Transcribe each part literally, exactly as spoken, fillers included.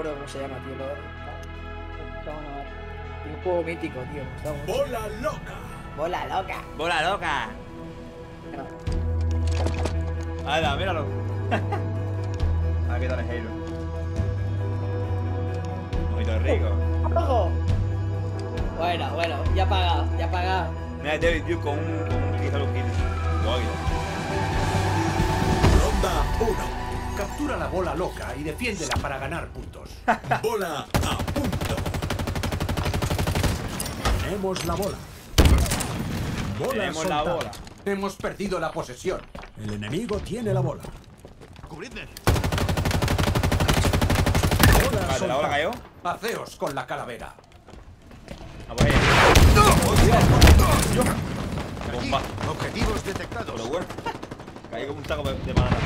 acuerdo cómo se llama, tío. Lo... Y un juego mítico, tío. Me gusta mucho. Bola loca. Bola loca. Bola loca. Hala, míralo. Ah, qué tal es Halo. Un poquito rico. ¡Ojo! Bueno, bueno, ya apagado, ya apagado. Mira, David Duke con un, con un quizá los kills. Guay. Ronda uno. Captura la bola loca y defiéndela para ganar puntos. Bola a punto. Tenemos la bola. Bola Tenemos soltada. la bola. Hemos perdido la posesión. El enemigo tiene la bola. Cubridme. Bola Vale, la bola cayó. Haceos con la calavera. Vamos ahí. Bomba. Objetivos detectados. Pero bueno. Caí como un taco de de banana.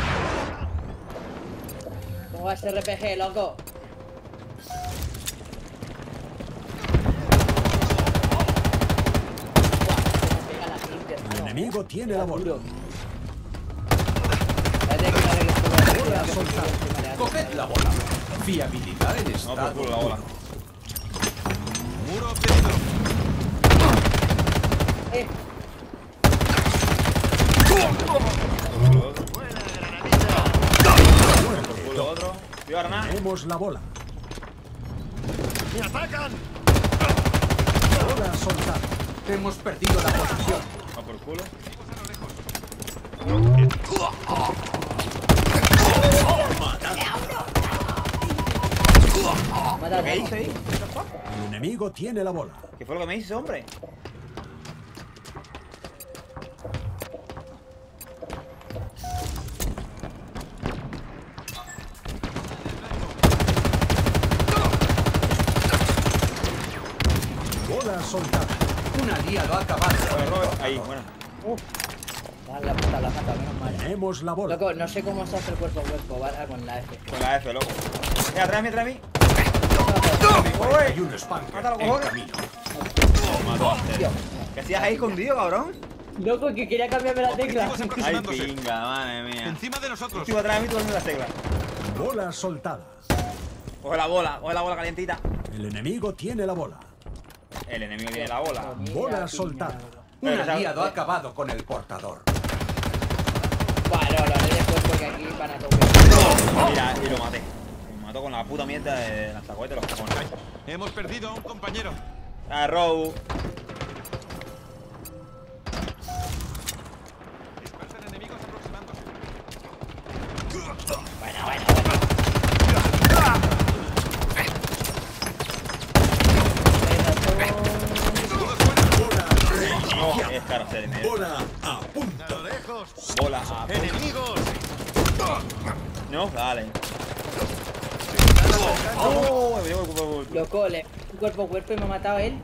¿Cómo va ese R P G, loco? El enemigo tiene la bola. Bola soltada. Coged la bola. Fiabilidad en No, por estado culo la bola. Muro obtenido. Eh, Buena granadita. Por culo otro. Tío, Arna. Tenemos la bola. ¡Me atacan! Bola soltada. Hemos perdido la posesión. Va por culo. mata ¿Qué hizo ahí? El enemigo tiene la bola. ¿Qué fue lo que me hizo, hombre? Bola soltada. Un aliado acabado. Bueno, Robert. Ahí, bueno. Uf. Vale, la puta, la mata, menos mal. Tenemos la bola. Loco, no sé cómo se hace el cuerpo a cuerpo, ¿vale? Con la F. Con la F, loco. Mira, atrás, mira, atrás de mí. Y un spanker Mátalo, en cojones. camino. Mató. Tío. ¿Qué hacías ahí escondido, cabrón? Loco, que quería cambiarme la tecla. Objetivos Ay, aproximándose. pinga, madre mía. Encima de nosotros. Estuvo atrás de mí, tú haciendo las teclas. Bola soltada. Coge la bola, coge la bola calientita. El enemigo tiene la bola. El enemigo tiene la bola. Bola soltada. Un Pero esa- aliado ha acabado con el portador. Bueno, lo haré después porque aquí van a tocar. Mira, y lo maté. Me mató con la puta mierda de lanzacohetes de los cojones. Hemos perdido a un compañero. Ah, Row. Dispersan enemigos aproximándose. Bueno, bueno, bueno. No, es caro hacer medio. Bola a punto. A lo lejos. Bola a punto. Enemigos. No, dale. Oh, me llevo el cuerpo. Loco, le un cuerpo a cuerpo y me ha matado él.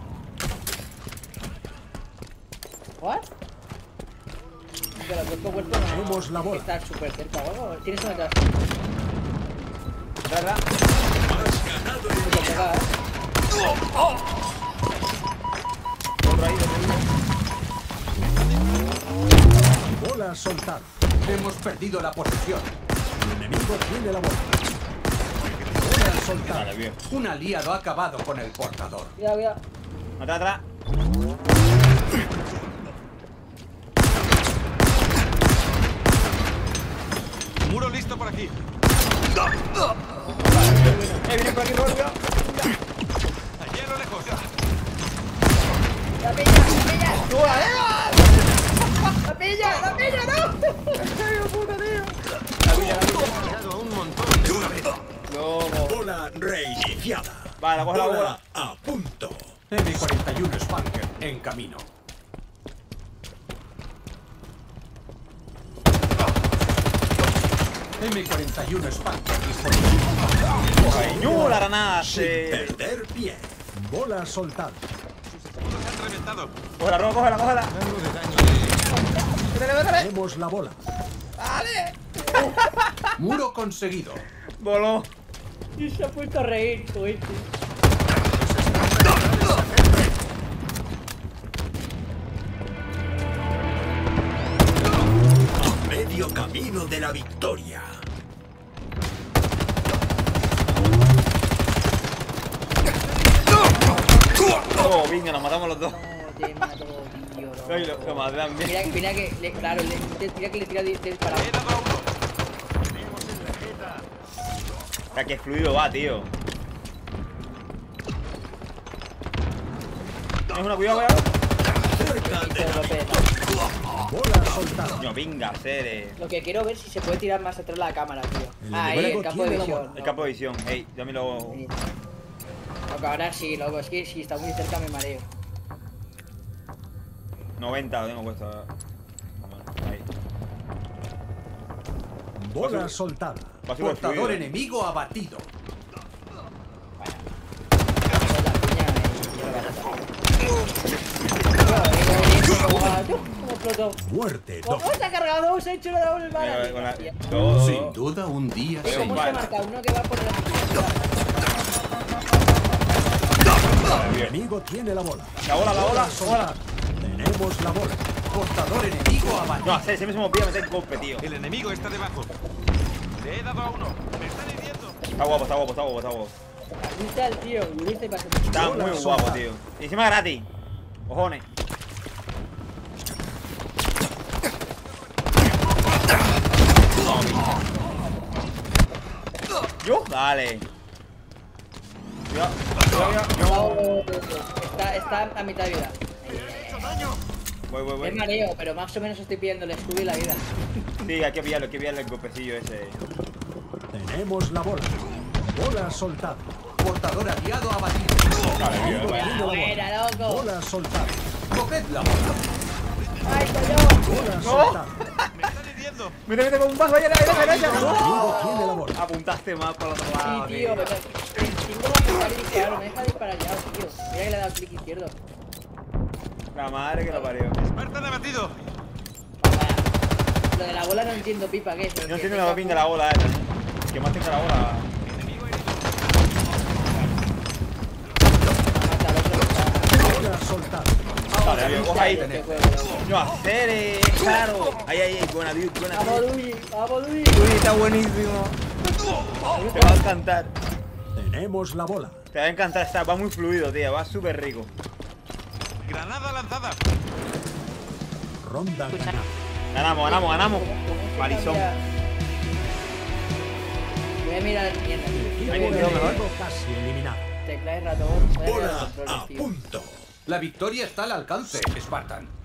¿What? Pero cuerpo a cuerpo no. Tenemos la bola. Está súper cerca o algo. Tienes una atrás. ¿Verdad? Mucho pegado, ¿eh? Otro ahí, otro ahí. Bola soltada. Hemos perdido la posesión. El enemigo tiene la bola. Bola soltada. Vale, bien. Un aliado ha acabado con el portador. Cuidado, cuidado. Atrás, atrás. Muro listo por aquí. Eh, viene por aquí, Robert, cuidado. Allí a lo lejos. ¡La pilla! ¡La pilla! ¡La pilla! ¡La pilla! ¡No! ¡Qué puta, tío! Hemos tirado a un montón de una vez. Loco. Bola reiniciada. Vale, coge la bola. a punto. eme cuarenta y uno Spanker en camino. eme cuarenta y uno Spanker disponible. ¡No, la granada! Sin Se... perder pie. Bola soltada. Unos han reventado. Cógela, Rob, cógela, cógela. Algo de daño. Métele, métele. Tenemos la bola. ¡Vale! Muro conseguido. Voló. Y se ha puesto a reír, joder. A medio camino de la victoria. Oh, venga, nos matamos los dos. No, te mato, tío. No. Ay, lo, lo maté también. Mira, mira que, le, claro, le, mira que le tira disparado. He dado a uno. Ya que fluido va, tío. Tienes una, cuidado, cuidado. Bola soltada. Coño, venga, Cere. Lo que quiero ver es si se puede tirar más atrás la cámara, tío. El Ah, ahí, enemigo el campo de tiene la visión. bola. El campo de visión. Ey, dame lo. Sí. Loco, ahora sí, loco, es que si está muy cerca me mareo. noventa lo tengo puesto. Ahí. Bola Paso- soltada. Va súper Portador fluido. enemigo abatido. ¿Cómo explotó? Muerte ¿Cómo doble. se ha cargado? Se ha hecho la doble Mira, bala. con la- Tío. todo- Sin duda un día Pero sin ¿Cómo se vale. marca uno que va por la El enemigo tiene la bola. La bola, la bola, bola. soltada. Tenemos la bola. Portador enemigo abatido. No, Cere, siempre se me olvida meter golpe, tío. El enemigo está debajo. Le he dado a uno. Me están hiriendo. Está guapo, está guapo, está guapo, está guapo. vista el tío? ¿Y viste para Está Bola muy soltada. guapo, tío. Y encima gratis. Cojones. ¿Yo? Dale. Cuidado, cuidado, cuidado. Está, está a mitad de vida. Voy, voy, voy. Es mareo, pero más o menos estoy pidiendo el escudo y la vida. Sí, hay que pillarlo, hay que pillarle el golpecillo ese. Tenemos la bola. Bola soltada. Portador aliado abatido. Vale, Enemigo tío, vale. tiene la bola. Buena, loco. Bola soltada. Coged la bola. ¡Ay, coño! Bola soltada. Me están hiriendo. Mete, mete con un vaso, allá, derecha, derecha. El enemigo tiene la bola. Apuntaste mal por los Sí, lados, tío, pero tengo que apuntar y disparar, me deja disparar ya, tío. Mira que le he dado clic izquierdo. La madre que lo parió. Spartan abatido. Vaya. Lo de la bola no entiendo, pipa, ¿qué es? Yo no entiendo la pinga de la bola esta, ¿eh? Que más tenga la bola. Enemigo herido. Mata al otro que está- Bola soltada. Vale, amigo, coja ahí. Este juego, loco. No, hacer, eh, claro. Ahí, ahí, ahí, buena, dude, buena. Vamos, dude. Luigi, vamos, Luigi. Uy, está buenísimo. Te va a encantar. Tenemos la bola. Te va a encantar, está, va muy fluido, tío, va súper rico. Granada lanzada. Ronda Escucha. ganada. Ganamos, ganamos, ganamos. ¿Cómo- cómo se Palizón. cambia? Voy a mirar mierda, tío. Ahí Voy a quedó ver mejor. Enemigo casi eliminado. Tecla y ratón. Voy a mirar los Bola controles, a tío. punto. La victoria está al alcance, Spartan.